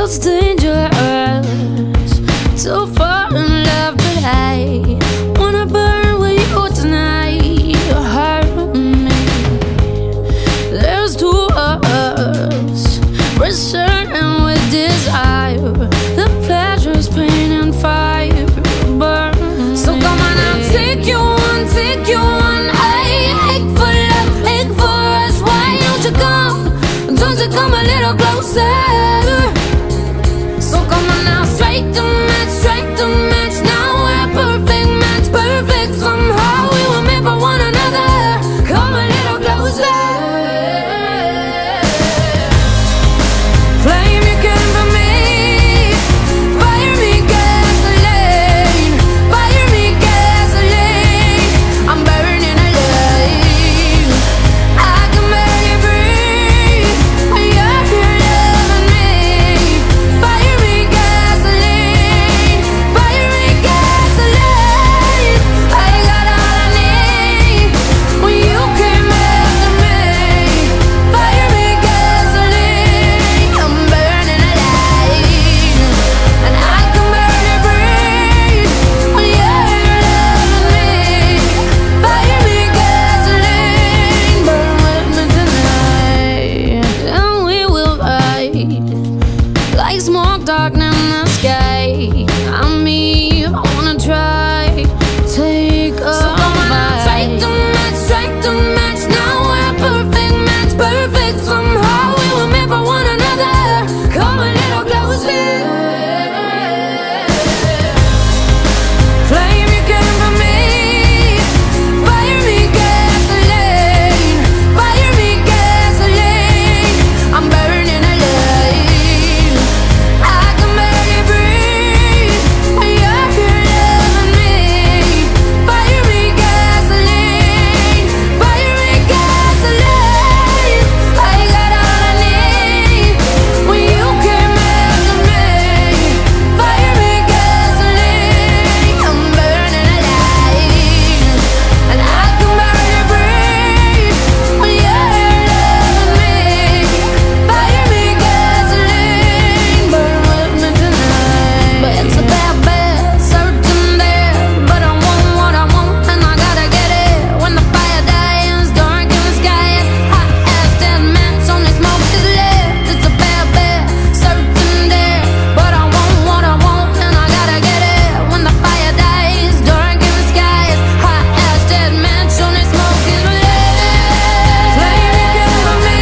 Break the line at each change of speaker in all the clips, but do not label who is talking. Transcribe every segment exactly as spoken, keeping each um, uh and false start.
feels dangerous, so far in love, but I wanna burn with you tonight. You hurt me. There's two of us, returning with desire. The pleasure's pain and fire burn. So come on, I'll take you on, take you on. I ache for love, ache for us. Why don't you come? Don't you come a little closer? So come on now, straight to match, straight to match. Now we're a perfect match, perfect somehow. We were meant for one another. Come a little closer. Flame, you came for me. Fire me gasoline, fire me gasoline. I'm burning alive. I can barely breathe when you're here loving me. Fire me gasoline, fire me gasoline. I got all I need when you came after me. Fire me gasoline. I'm burning alive, and I can barely breathe when you're here loving me. Fire me gasoline, burn with me tonight, and we will ride like smoke darkening the sky. I mean, I wanna try, take a so come on, I'll strike to match, strike to match. Now we're a perfect match, perfect somehow. We were meant for one another. Come a little closer. Flame, you came for me. Fire me gasoline, fire me gasoline. I'm burning alive. I can barely breathe when you're here loving me. Fire me gasoline, fire me gasoline. I got all I need when you came after me. Fire me gasoline. I'm burning alive, and I can barely breathe when you're here loving me. Fire me gasoline, burn with me tonight. But it's a bad, bad, certain there. But I want what I want, and I gotta get it. When the fire dies, dark in the sky is hot as dead match, only smoke is left. It's a bad, bad, certain there. But I want what I want, and I gotta get it. When the fire dies, dark in the sky is hot as dead match, only smoke is left. Flame, you came for me.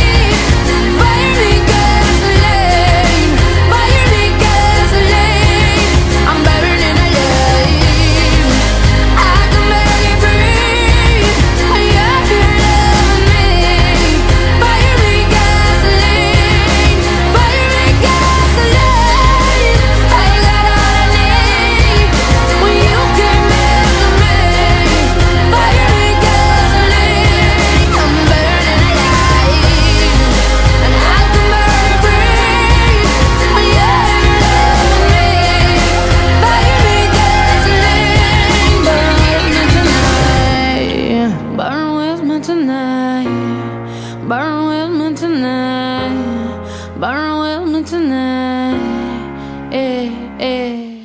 Fire me gasoline, fire me gasoline. I'm burning alive. I can barely breathe when you're here loving me. Fire me gasoline, fire me gasoline. I got all I need when you came after me. Fire me gasoline. I'm burning alive, and I can barely breathe when you're here loving me. Fire me gasoline, burn with me tonight, burn with me tonight, burn with me tonight, burn with me tonight. Eh, eh.